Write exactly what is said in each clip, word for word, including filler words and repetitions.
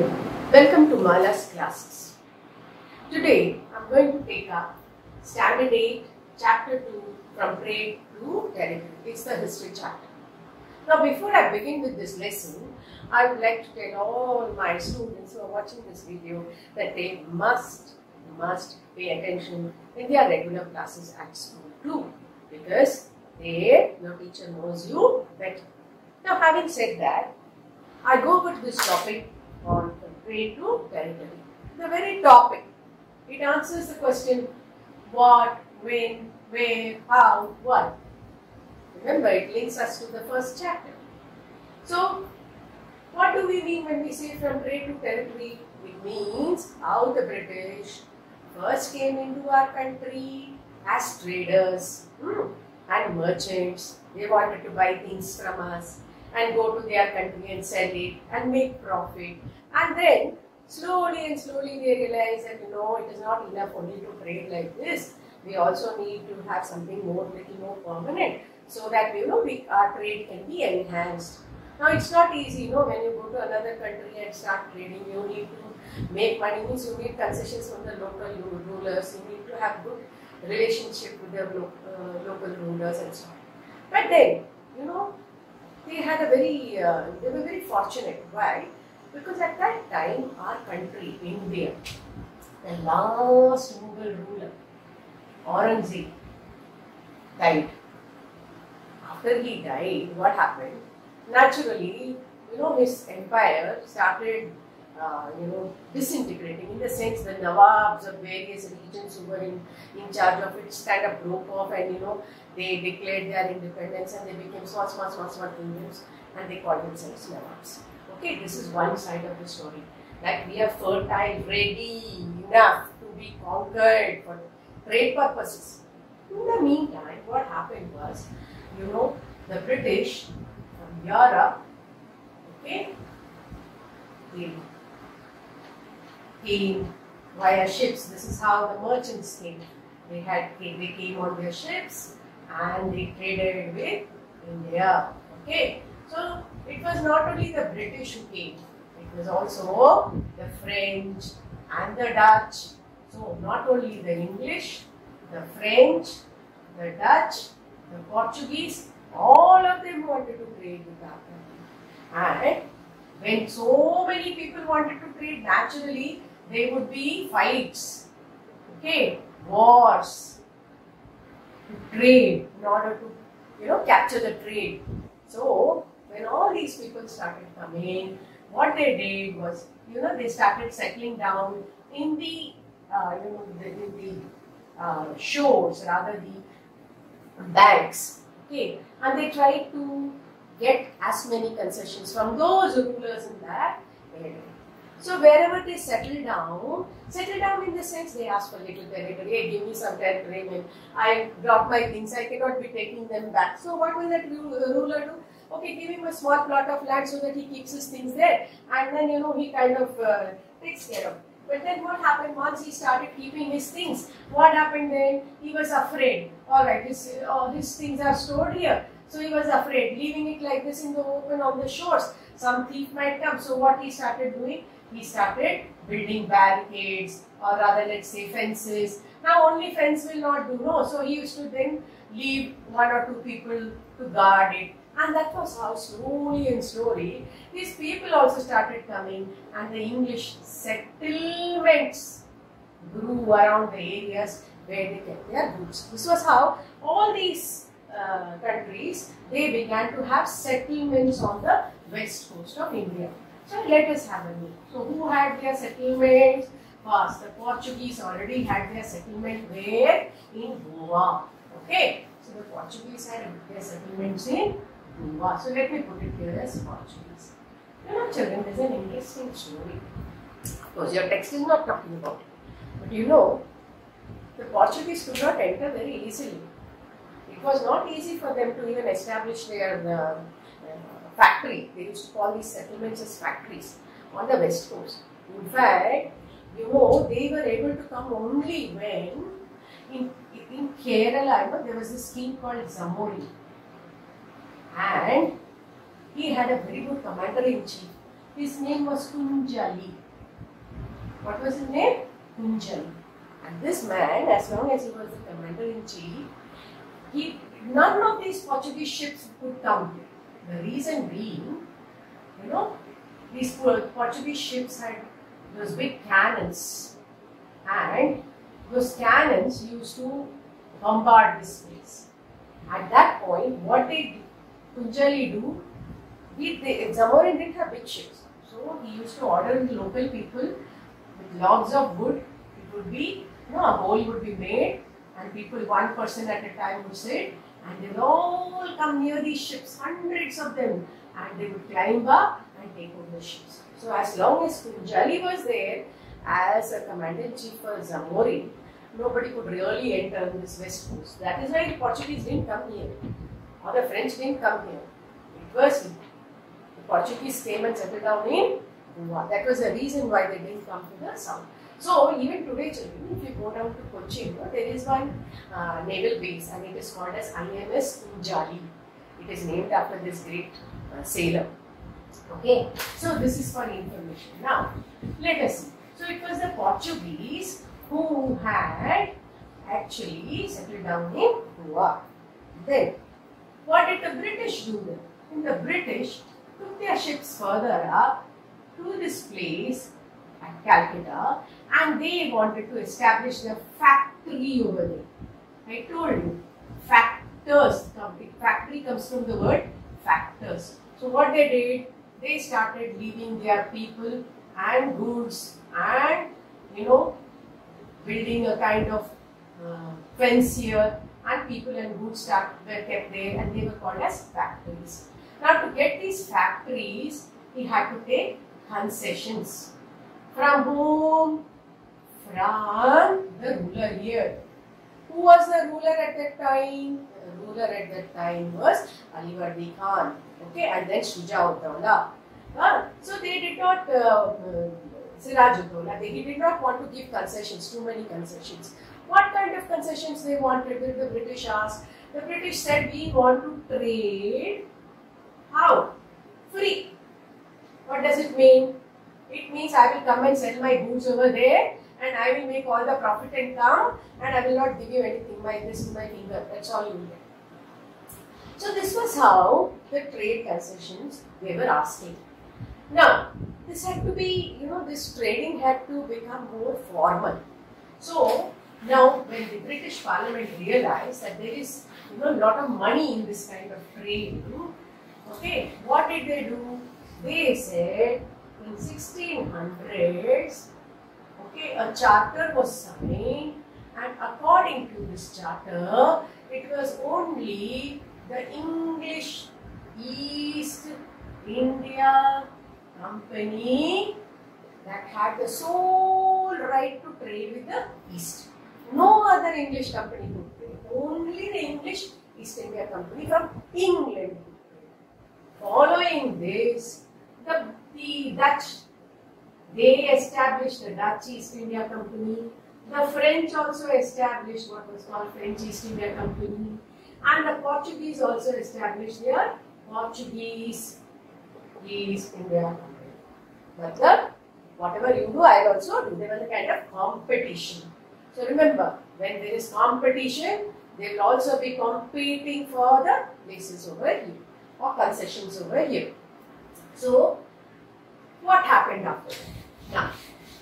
Hello, welcome to Mala's classes. Today I'm going to take up Standard eight, Chapter two, From Trade to Territory. It's the history chapter. Now before I begin with this lesson, I would like to tell all my students who are watching this video that they must, must pay attention in their regular classes at school too, because they, your teacher knows you better. Now having said that, I go over to this topic on from trade to territory. The very topic, it answers the question what, when, where, how, what. Remember, it links us to the first chapter. So, what do we mean when we say from trade to territory? It means how the British first came into our country as traders hmm, and merchants. They wanted to buy things from us and go to their country and sell it and make profit. And then slowly and slowly they realize that, you know, it is not enough only to trade like this. We also need to have something more, little more permanent, so that, you know, we, our trade can be enhanced. Now it's not easy, you know, when you go to another country and start trading, you need to make money, means you need concessions from the local rulers, you need to have good relationship with the lo uh, local rulers and so on. But then, you know, they had a very, uh, they were very fortunate. Why? Because at that time, our country, India, the last Mughal ruler, Aurangzeb, died. After he died, what happened? Naturally, you know, his empire started, uh, you know, disintegrating. In the sense, the Nawabs of various regions who were in, in charge of it kind of broke off, and, you know, they declared their independence and they became small, small, small, small kingdoms, and they called themselves Nawabs. Okay, this is one side of the story. Like we are fertile, ready enough to be conquered for trade purposes. In the meantime, what happened was, you know, the British from Europe, okay, they came via ships. This is how the merchants came. They had they came on their ships and they traded with India. Okay, so it was not only the British who came, it was also the French and the Dutch. So not only the English, the French, the Dutch, the Portuguese, all of them wanted to trade with our country. And when so many people wanted to trade, naturally there would be fights, okay, wars, to trade, in order to, you know, capture the trade. So when all these people started coming, what they did was, you know, they started settling down in the, uh, you know, the, in the uh, shores, rather the banks, okay, and they tried to get as many concessions from those rulers in that area. So wherever they settle down, settle down in the sense they ask for little territory. Hey, give me some territory. When I drop my things, I cannot be taking them back. So what will that ruler do? Okay, give him a small plot of land so that he keeps his things there, and then, you know, he kind of uh, takes care of it. But then what happened once he started keeping his things? What happened then? He was afraid. All right, his, uh, his things are stored here. So he was afraid, leaving it like this in the open on the shores. Some thief might come. So what he started doing? He started building barricades, or rather, let's say, fences. Now only fence will not do, no. So he used to then leave one or two people to guard it. And that was how slowly and slowly these people also started coming, and the English settlements grew around the areas where they kept their goods. This was how all these uh, countries, they began to have settlements on the west coast of India. So let us have a look. So who had their settlements? First, the Portuguese already had their settlement where? In Goa. Okay. So the Portuguese had their settlements in Goa. So let me put it here as Portuguese. You know, children, there's an interesting story. Of course, your text is not talking about it. But you know, the Portuguese could not enter very easily. It was not easy for them to even establish their uh, uh, factory. They used to call these settlements as factories on the west coast. In fact, you know, they were able to come only when in, in Kerala, you know, there was this king called Zamori. And he had a very good commander-in-chief His name was Kunjali. What was his name? Kunjali. And this man, as long as he was the commander-in-chief, he none of these Portuguese ships could come here. The reason being, you know, these Portuguese ships had those big cannons, and those cannons used to bombard this place. At that point, what did Kunjali do? He, they, Zamorin didn't have big ships, so he used to order the local people with logs of wood. It would be, you know, a hole would be made, and people, one person at a time would sit, and they would all come near these ships, hundreds of them, and they would climb up and take over the ships. So as long as Kunjali was there as a commander-in-chief for Zamorin, nobody could really enter this west coast. That is why the Portuguese didn't come here, or the French didn't come here. It was the Portuguese came and settled down in Goa. That was the reason why they didn't come to the south. So even today, children, if you go down to Cochin, there is one uh, naval base, and it is called as I N S Kunjali. It is named after this great uh, sailor. Okay, so this is for information. Now, let us see. So it was the Portuguese who had actually settled down in Goa. Then, what did the British do then? And the British took their ships further up to this place at Calcutta, and they wanted to establish their factory over there. I told you, factors. Factory comes from the word factors. So what they did, they started leaving their people and goods and, you know, building a kind of uh, fence here, and people and goods start, were kept there, and they were called as factories. Now, to get these factories, he had to take concessions. From whom? From the ruler here. Who was the ruler at that time? The ruler at that time was Alivardi Khan. Okay, and then Shuja-ud-Dawla. Uh, so they did not, uh, uh, Siraj-ud-Dawla, they did not want to give concessions, too many concessions. What kind of concessions they wanted? The British asked. The British said, we want to trade. How? Free. What does it mean? It means I will come and sell my goods over there, and I will make all the profit and come, and I will not give you anything. My, this is my finger. That's all you will get. So this was how the trade concessions they were asking. Now, this had to be, you know, this trading had to become more formal. So now, when the British Parliament realized that there is, you know, a lot of money in this kind of trade, okay, what did they do? They said in sixteen hundreds, okay, a charter was signed, and according to this charter, it was only the English East India Company that had the sole right to trade with the East. No other English company could trade. Only the English East India Company from England could trade. Following this, the, the Dutch, they established the Dutch East India Company. The French also established what was called French East India Company. And the Portuguese also established their Portuguese East India Company. But the, whatever you do, I will also do. There was a kind of competition. So remember, when there is competition, they will also be competing for the places over here or concessions over here. So, what happened after that? Now,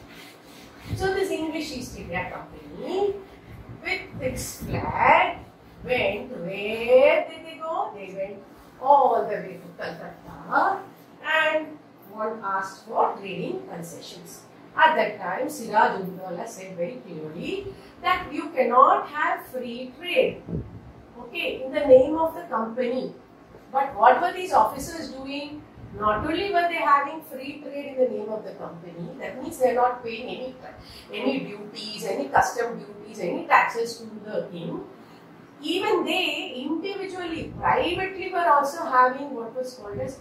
so this English East India Company with this flag went, where did they go? They went all the way to Calcutta and one asked for trading concessions. At that time, Siraj-ud-Dawla said very clearly that you cannot have free trade, okay, in the name of the company. But what were these officers doing? Not only were they having free trade in the name of the company, that means they are not paying any, any duties, any custom duties, any taxes to the king. Even they individually, privately were also having what was called as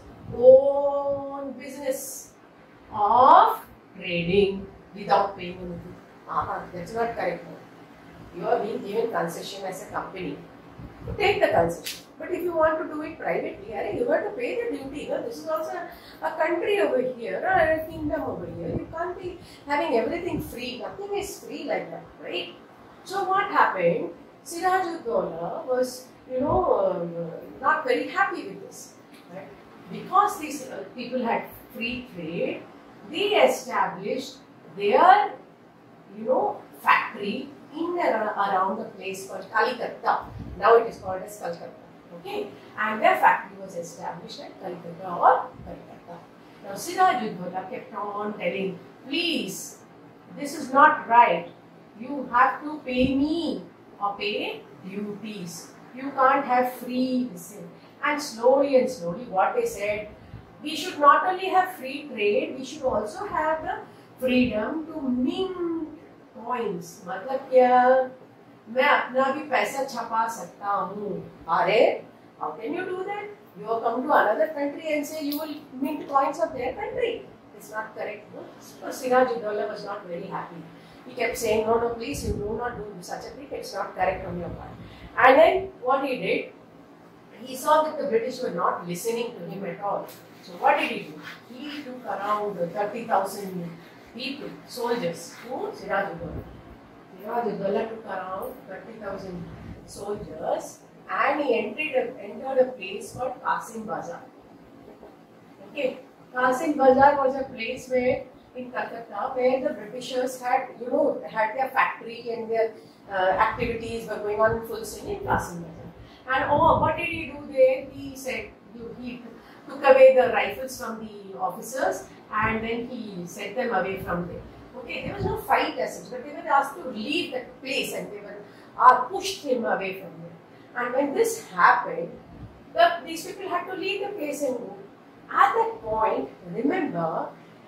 own business of trading without paying anything. Ah, that's not correct. You are being given concession as a company. Take the concession. But if you want to do it privately, you have to pay the duty. You know? This is also a country over here or a kingdom over here. You can't be having everything free. Nothing is free like that, right? So what happened? Siraj-ud-Dowla was, you know, um, not very happy with this. Right? Because these uh, people had free trade, they established their, you know, factory in and around the place called Kalikata. Now it is called as Calcutta. Okay, and their factory was established at Calcutta or Calcutta. Now Siraj-ud-Dowla kept on telling, please, this is not right. You have to pay me or pay duties. You can't have free listen. And slowly and slowly what they said, we should not only have free trade, we should also have the freedom to mint coins. मतलब क्या? मैं अपना भी पैसा छपा सकता हूँ. अरे, how can you do that? You come to another country and say you will mint coins of their country. It's not correct. No? So Siraj-ud-Dowla was not very happy. He kept saying, no, no, please, you do not do such a thing. It's not correct on your part. And then what he did, he saw that the British were not listening to him at all. So what did he do? He took around thirty thousand people, soldiers, who Siraj-ud-Dowla. Siraj-ud-Dowla took around thirty thousand soldiers and he entered a, entered a place called Qasim Bazar. Okay, Qasim Bazar was a place where in Calcutta where the Britishers had, you know, had their factory and their uh, activities were going on in full swing in Qasim Bazar. And oh, what did he do there? He said, he took away the rifles from the officers and then he sent them away from there. Okay, there was no fight as such, but they were asked to leave that place and they were uh, pushed him away from there. And when this happened, the, these people had to leave the place and go. At that point, remember,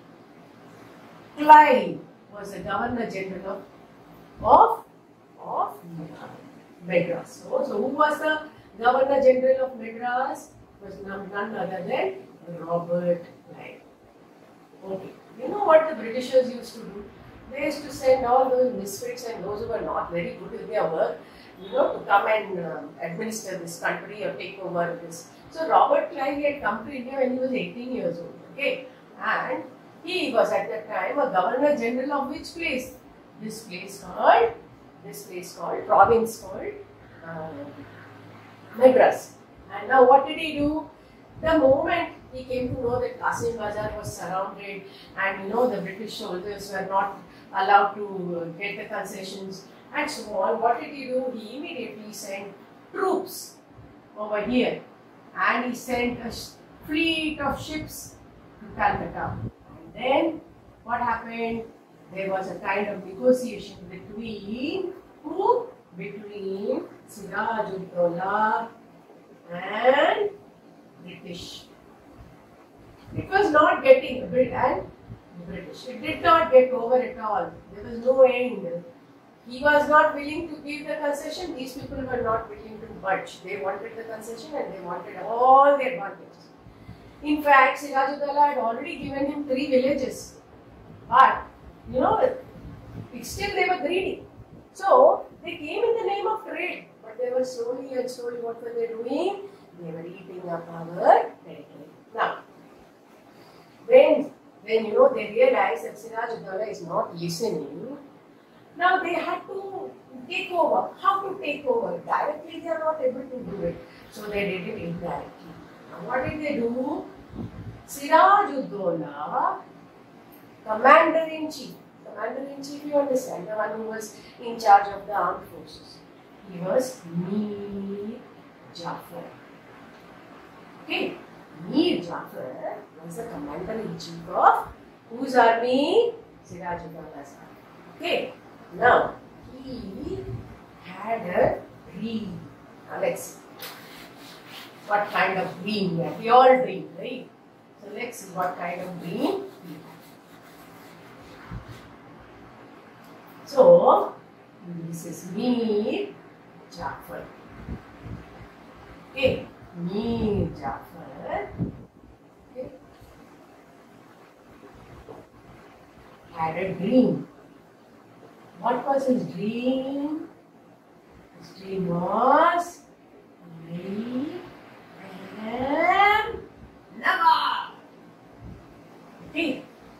Clive was the Governor General of, of Madras. So, so who was the Governor General of Madras? Was none, none other than Robert Clive. Okay. You know what the Britishers used to do? They used to send all those misfits and those who were not very good with their work, you know, to come and um, administer this country or take over this. So Robert Clive had come to India when he was eighteen years old. Okay, and he was at that time a Governor General of which place? This place called, this place called, province called uh, Madras. And now what did he do? The moment he came to know that Qasim Bazar was surrounded and, you know, the British soldiers were not allowed to get the concessions and so on, what did he do? He immediately sent troops over here and he sent a fleet of ships to Calcutta. And then what happened? There was a kind of negotiation between who? Between Siraj-ud-Dowla and British. It was not getting Brit and British. It did not get over at all. There was no end. He was not willing to give the concession. These people were not willing to budge. They wanted the concession and they wanted all the advantages. In fact, Siraj-ud-Dowla had already given him three villages. But, you know, it still they were greedy. So, they came in the name of trade. But they were slowly and slowly, what were they doing? They were eating up our territory. Now, when, when you know, they realized that Siraj-ud-Dowla is not listening, now they had to take over. How to take over? Directly they are not able to do it. So they did it indirectly. Now what did they do? Siraj-ud-Dowla, Commander-in-Chief. Commander-in-Chief, you understand, the one who was in charge of the armed forces. He was Mir Jafar. Okay, Mir Jafar was the Commander-in-Chief of whose army? Siraj-ud-Dowla's army. Okay. Now, he had a dream. Now, let's see what kind of dream he had. We all dream, right? So, let's see what kind of dream he had. So, this is Mir Jafar. Okay, Mir Jafar. Okay. Had a dream. What was his dream? His dream was very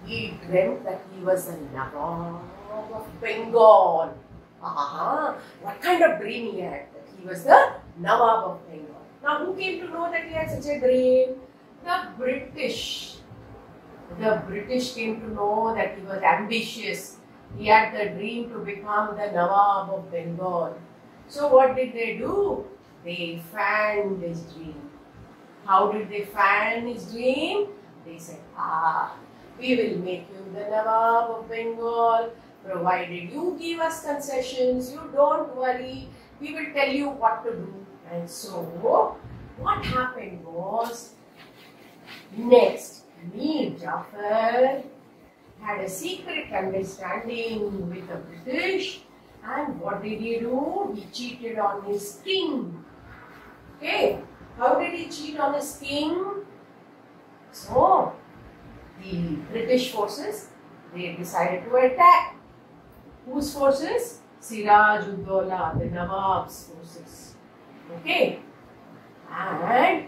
He dreamt that he was the Nawab of Bengal. Aha! What kind of dream he had? That he was the Nawab of Bengal. Now, who came to know that he had such a dream? The British. The British came to know that he was ambitious. He had the dream to become the Nawab of Bengal. So, what did they do? They fanned his dream. How did they fan his dream? They said, ah, we will make you the Nawab of Bengal, provided you give us concessions, you don't worry, we will tell you what to do. And so, what happened was, next, Mir Jafar had a secret understanding with the British, and what did he do? He cheated on his king. Okay, how did he cheat on his king? So, the British forces, they decided to attack. Whose forces? Siraj-ud-Dawla, the Nawab's forces. Okay. And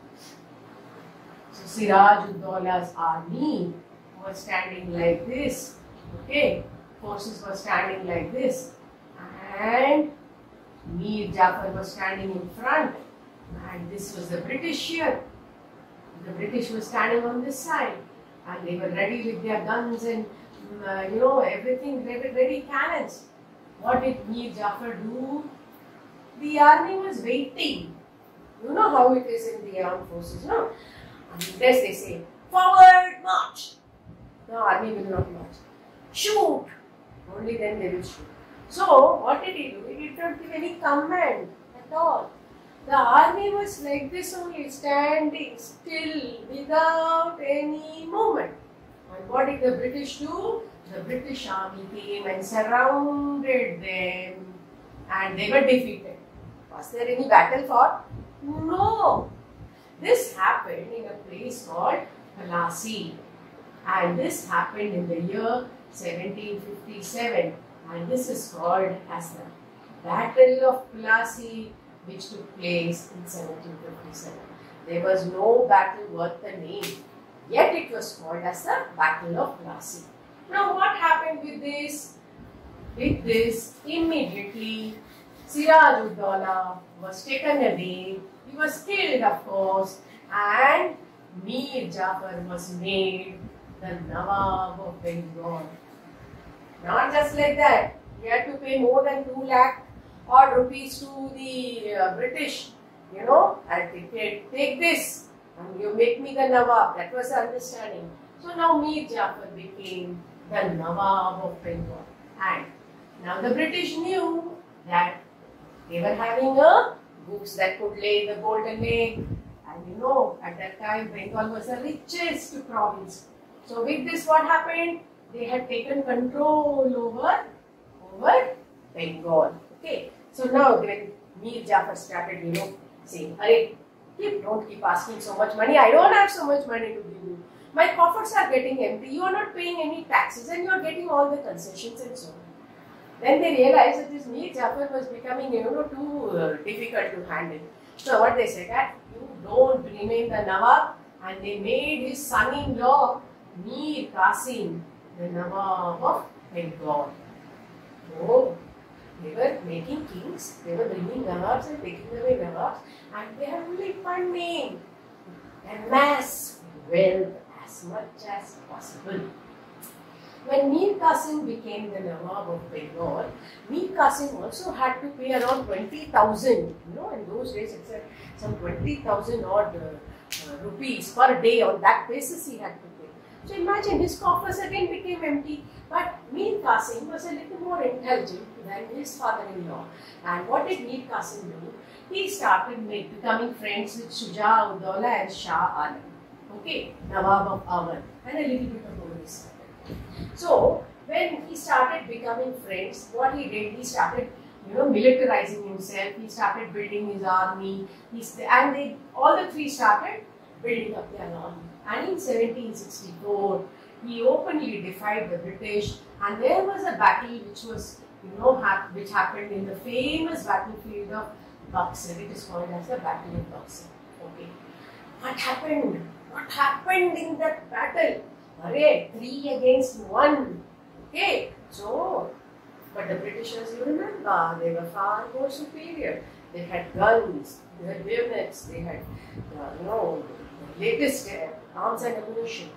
so Siraj-ud-Dawla's army was standing like this. Okay. Forces were standing like this. And Mir Jafar was standing in front. And this was the British here. The British were standing on this side. And they were ready with their guns and uh, you know, everything, ready, ready cannons. What did Mir Jafar do? The army was waiting. You know how it is in the armed forces, no? Unless they say, forward, march. The army will not march. Shoot! Only then they will shoot. So, what did he do? He did not give any command at all. The army was like this only, standing still without any movement. And what did the British do? The British army came and surrounded them and they were defeated. Was there any battle fought? No. This happened in a place called Plassey. And this happened in the year seventeen fifty-seven. And this is called as the Battle of Plassey, which took place in seventeen fifty-seven. There was no battle worth the name, yet it was called as the Battle of Plassey. Now what happened with this? With this, immediately Siraj-ud-Dawla was taken away, he was killed of course, and Mir Jafar was made the Nawab of Bengal. Not just like that, he had to pay more than two lakh odd rupees to the uh, British, you know, and they take, take this and you make me the Nawab. That was the understanding. So now Mir Jafar became the Nawab of Bengal. And now the British knew that they were having a goose that could lay the golden egg. And you know, at that time Bengal was the richest province. So with this what happened? They had taken control over, over Bengal. Okay. So now when Mir Jafar started, you know, saying, "Arey, keep, don't keep asking so much money. I don't have so much money to give you. My coffers are getting empty. You are not paying any taxes and you are getting all the concessions and so on." Then they realized that this Mir Jafar was becoming, you know, too uh, difficult to handle. So what they said, that you don't remain the Nawab, and they made his son-in-law Mir Qasim the Nawab of Bengal. Oh, they were making kings, they were bringing Nawabs and taking away Nawabs, and they have only one name: amass wealth as much as possible. When Mir Qasim became the Nawab of Bengal, Mir Qasim also had to pay around twenty thousand, you know, in those days it's uh, some twenty thousand odd uh, uh, rupees per day. On that basis he had to pay. So imagine, his coffers again became empty. But Mir Qasim was a little more intelligent than his father-in-law. And what did Mir Qasim do? He started make, becoming friends with Shuja-ud-Dawla and Shah Alam. Okay, Nawab of Awadh, and a little bit of Mughals. So when he started becoming friends, what he did, he started, you know, militarizing himself. He started building his army. He's, and they, all the three started building up their army. And in seventeen sixty-four, he openly defied the British, and there was a battle which was, you know, hap which happened in the famous battlefield of Buxar. It is called as the Battle of Buxar. Okay, what happened? What happened in that battle? Array, three against one. Okay, so, but the Britishers, you remember, they were far more superior. They had guns, they had bayonets, they had, uh, you know, the latest uh, arms and ammunition.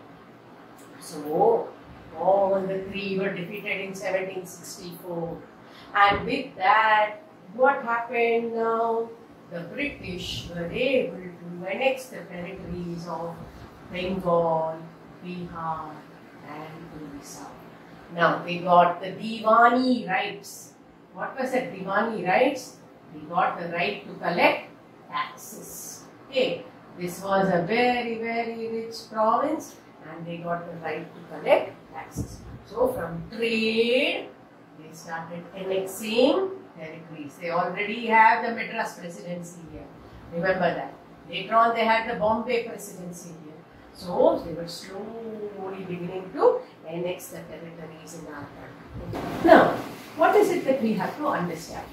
So, all the three were defeated in seventeen sixty-four. And with that, what happened now? The British were able to annex the territories of Bengal, Bihar, and Odisha. Now they got the Diwani rights. What was that Diwani rights? They got the right to collect taxes. Okay, this was a very, very rich province, and they got the right to collect taxes. So from trade, they started annexing territories. They already have the Madras presidency here. Remember that. Later on, they had the Bombay presidency here. So they were slowly beginning to annex the territories in our country. Now, what is it that we have to understand?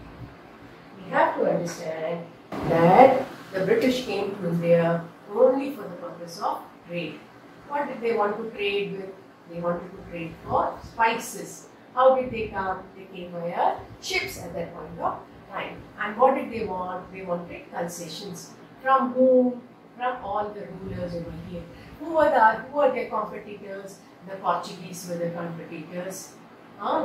We have to understand that the British came to India only for the purpose of trade. What did they want to trade with? They wanted to trade for spices. How did they come? They came via ships at that point of time. And what did they want? They wanted concessions. From whom? From all the rulers over here. Who were the who were their competitors? The Portuguese were the competitors. Huh?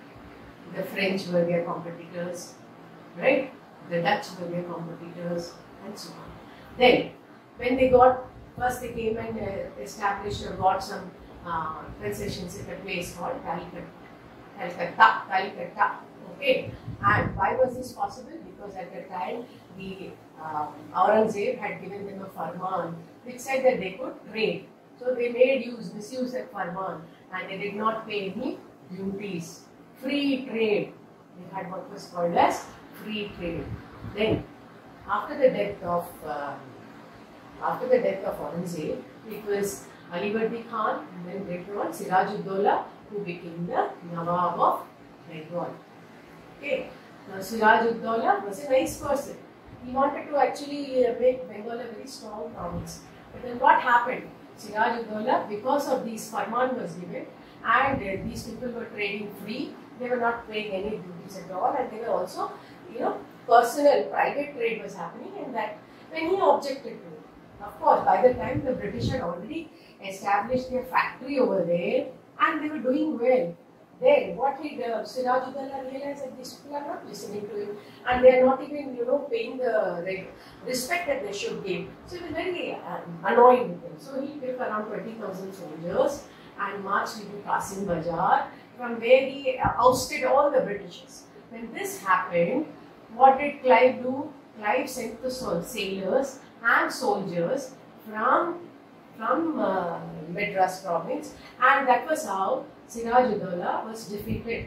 The French were their competitors. Right? The Dutch were their competitors, and so on. Then, when they got, first they came and uh, established or got some uh, concessions in a place called Calcutta. Calcutta, Calcutta, okay. And why was this possible? Because at the time, the uh, Aurangzeb had given them a farman which said that they could trade. So they made use, misuse that farman, and they did not pay any duties. Free trade. They had what was called as free trade. Then, after the death of uh, after the death of Aurangzeb, it was Alivardi Khan, and then later on Siraj-ud-Dowla, who became the Nawab of Bengal. Okay. Now Siraj-ud-Dowla was a nice person. He wanted to actually uh, make Bengal a very strong province. But then what happened? Siraj-ud-Dowla, because of these farman was given, and uh, these people were trading free, they were not paying any duties at all, and they were also, you know, personal, private trade was happening, and that when he objected to it. Of course, by the time the British had already established their factory over there, and they were doing well. Then what did uh, Siraj-ud-Dowla realize that these people are not listening to him, and they are not even, you know, paying the like, respect that they should give. So he was very uh, annoyed with them. So he took around twenty thousand soldiers and marched into Qasim Bazaar, from where he uh, ousted all the Britishers. When this happened, what did Clive do? Clive sent the sailors and soldiers from from uh, Madras province, and that was how Siraj-ud-Dowla was defeated.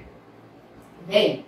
Then,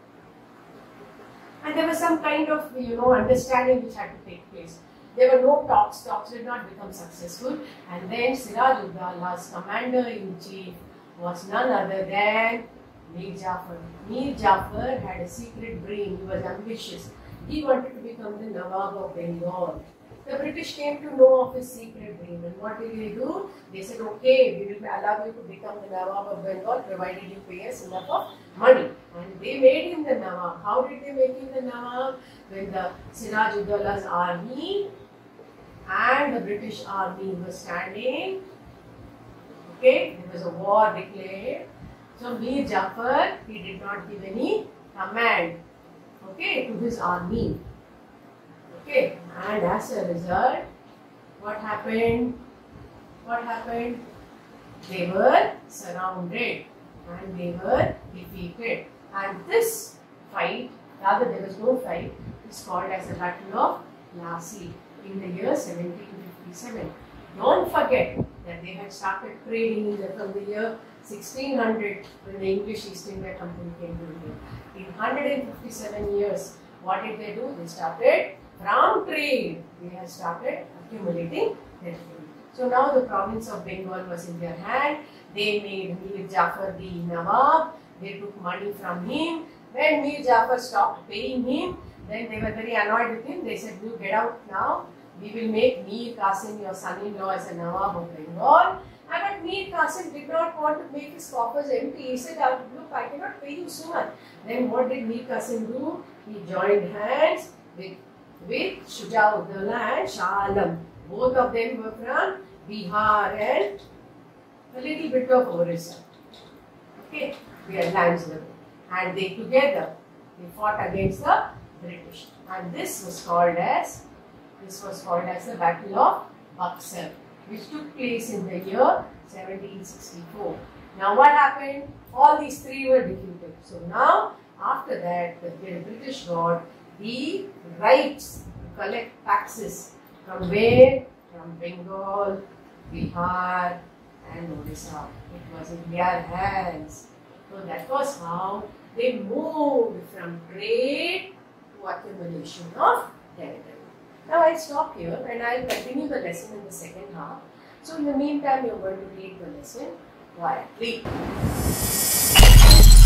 and there was some kind of, you know, understanding which had to take place. There were no talks, talks did not become successful, and then Siraj-ud-Dowla's commander-in-chief was none other than Mir Jafar. Mir Jafar had a secret dream, he was ambitious. He wanted to become the Nawab of Bengal. The British came to know of his secret dream, and what did they do? They said, okay, we will allow you to become the Nawab of Bengal provided you pay us enough of money. And they made him the Nawab. How did they make him the Nawab? When the Siraj-ud-Dowla's army and the British army were standing, okay, there was a war declared. So Mir Jafar, he did not give any command, okay, to his army. Okay, and as a result, what happened? What happened? They were surrounded and they were defeated. And this fight, rather there was no fight, is called as the Battle of Plassey in the year seventeen fifty-seven. Don't forget that they had started trading from the year sixteen hundred when the English East India Company came to India. In one hundred fifty-seven years, what did they do? They started from trade. They had started accumulating territory. So now the province of Bengal was in their hand. They made Mir Jafar the Nawab. They took money from him. When Mir Jafar stopped paying him, then they were very annoyed with him. They said, you get out now. We will make Mir Qasim, your son-in-law, as a Nawab of Bengal. And but Mir Qasim did not want to make his coffers empty. He said, look, I cannot pay you so much. Then what did Mir Qasim do? He joined hands with, with Shujauddin and Shah Alam. Both of them were from Bihar and a little bit of Orissa. Okay, their lands were there. And they together, they fought against the British. And this was called as, this was called as the Battle of Buxar, which took place in the year seventeen sixty-four. Now what happened? All these three were defeated. So now, after that, the British got the rights to collect taxes from where? From Bengal, Bihar and Orissa. It was in their hands. So that was how they moved from trade to accumulation of territory. Now I'll stop here and I'll continue the lesson in the second half. So in the meantime, you're going to read the lesson quietly.